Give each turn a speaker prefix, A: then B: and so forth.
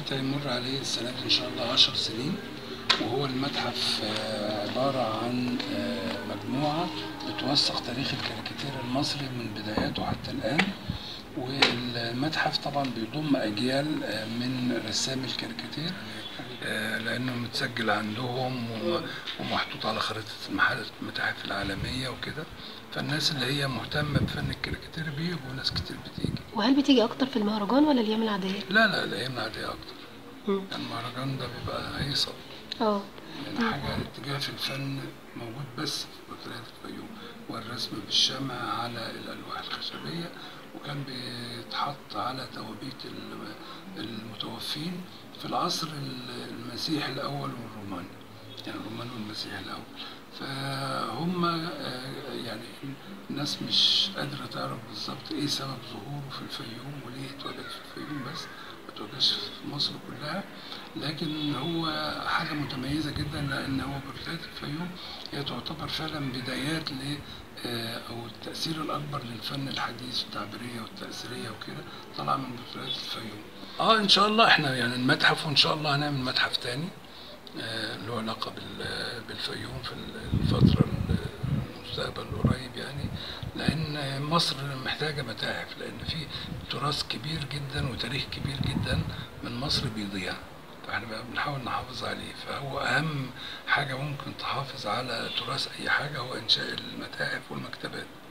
A: هيمر عليه السنة دي إن شاء الله 10 سنين. وهو المتحف عبارة عن مجموعة بتوثق تاريخ الكاريكاتير المصري من بداياته حتى الآن. والمتحف طبعا بيضم أجيال من رسامي الكاريكاتير لأنه متسجل عندهم ومحطوط على خريطة المتاحف العالمية وكده. فالناس اللي هي مهتمة بفن الكاريكاتير بيجوا، ناس كتير بتيجي.
B: وهل بتيجي اكتر في المهرجان ولا الايام العاديه؟
A: لا الأيام العادية أكتر. المهرجان ده بيبقى هيصة. يعني حاجة اتجاه في الفن موجود بس في بورتريهات الفيوم، والرسم بالشمع على الألواح الخشبية، وكان بيتحط على توابيت المتوفين في العصر المسيحي الأول والروماني، يعني الروماني والمسيحي الأول. فهم يعني الناس مش قادرة تعرف بالظبط ايه سبب ظهوره في الفيوم وليه اتوجد في الفيوم بس، ما اتوجدش في مصر كلها. لكن هو حاجة متميزة جدا، لأن هو بورتريهات الفيوم هي تعتبر فعلا بدايات أو التأثير الأكبر للفن الحديث والتعبيرية والتأثيرية وكده، طلع من بورتريهات الفيوم. إن شاء الله إحنا يعني المتحف، وإن شاء الله هنعمل متحف تاني له علاقة بالفيوم في الفترة المستقبل القريب يعني، لأن مصر محتاجة متاحف، لأن في تراث كبير جدا وتاريخ كبير جدا من مصر بيضيع، فاحنا بنحاول نحافظ عليه. فهو أهم حاجة ممكن تحافظ على تراث أي حاجة هو إنشاء المتاحف والمكتبات.